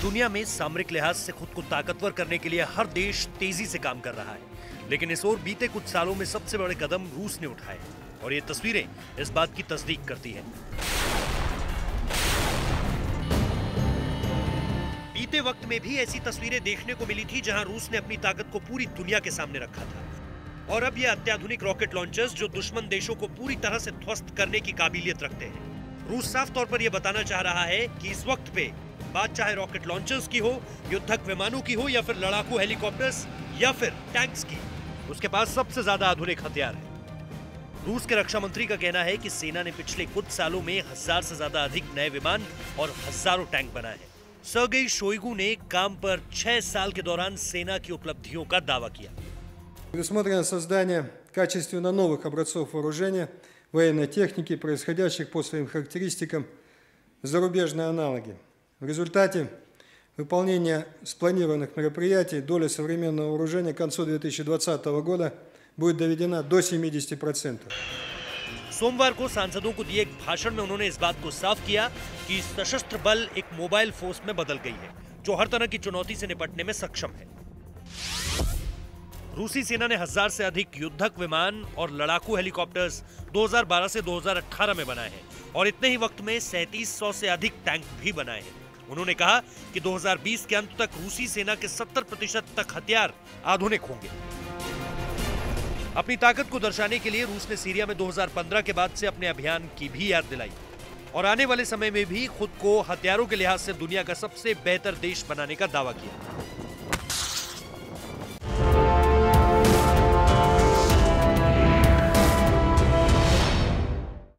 दुनिया में सामरिक लिहाज से खुद को ताकतवर करने के लिए हर देश तेजी से काम कर रहा है, लेकिन इस ओर बीते कुछ सालों में सबसे बड़े कदम रूस ने उठाए और ये तस्वीरें इस बात की तस्दीक करती हैं। बीते वक्त में भी ऐसी तस्वीरें देखने को मिली थी जहां रूस ने अपनी ताकत को पूरी दुनिया के सामने रखा था। और अब ये अत्याधुनिक रॉकेट लॉन्चर्स जो दुश्मन देशों को पूरी तरह से ध्वस्त करने की काबिलियत रखते हैं। रूस साफ तौर पर यह बताना चाह रहा है कि इस वक्त पे बात चाहे रॉकेट लॉन्चर्स की हो, युद्धक विमानों की हो या फिर लड़ाकू हेलीकॉप्टर्स या फिर टैंक्स की, उसके पास सबसे ज्यादा आधुनिक हथियार है। रूस के रक्षा मंत्री का कहना है कि सेना ने पिछले कुछ सालों में 1000 से ज्यादा अधिक नए विमान और हजारों टैंक बनाए हैं। सर्गेई शोइगु ने काम पर 6 साल के दौरान सेना की उपलब्धियों का दावा किया। Предусмотрено создание качественно новых образцов вооружения, военной техники, происходящих по своим характеристикам зарубежные аналоги. В результате выполнения спланированных мероприятий доля современного вооружения к концу 2020 года будет доведена до 70%. सोमवार को सांसदों को दिए एक भाषण में उन्होंने इस बात को साफ किया कि सशस्त्र बल एक मोबाइल फोर्स में बदल गई है जो हर तरह की चुनौती से निपटने में सक्षम है। रूसी सेना ने 1000 से अधिक युद्धक विमान और लड़ाकू हेलीकॉप्टर्स 2012 से 2018 में बनाए हैं और इतने ही वक्त में 3700 से अधिक टैंक भी बनाए हैं। उन्होंने कहा कि 2020 के अंत तक रूसी सेना के 70% तक हथियार आधुनिक होंगे। अपनी ताकत को दर्शाने के लिए रूस ने सीरिया में 2015 के बाद से अपने अभियान की भी याद दिलाई और आने वाले समय में भी खुद को हथियारों के लिहाज से दुनिया का सबसे बेहतर देश बनाने का दावा किया।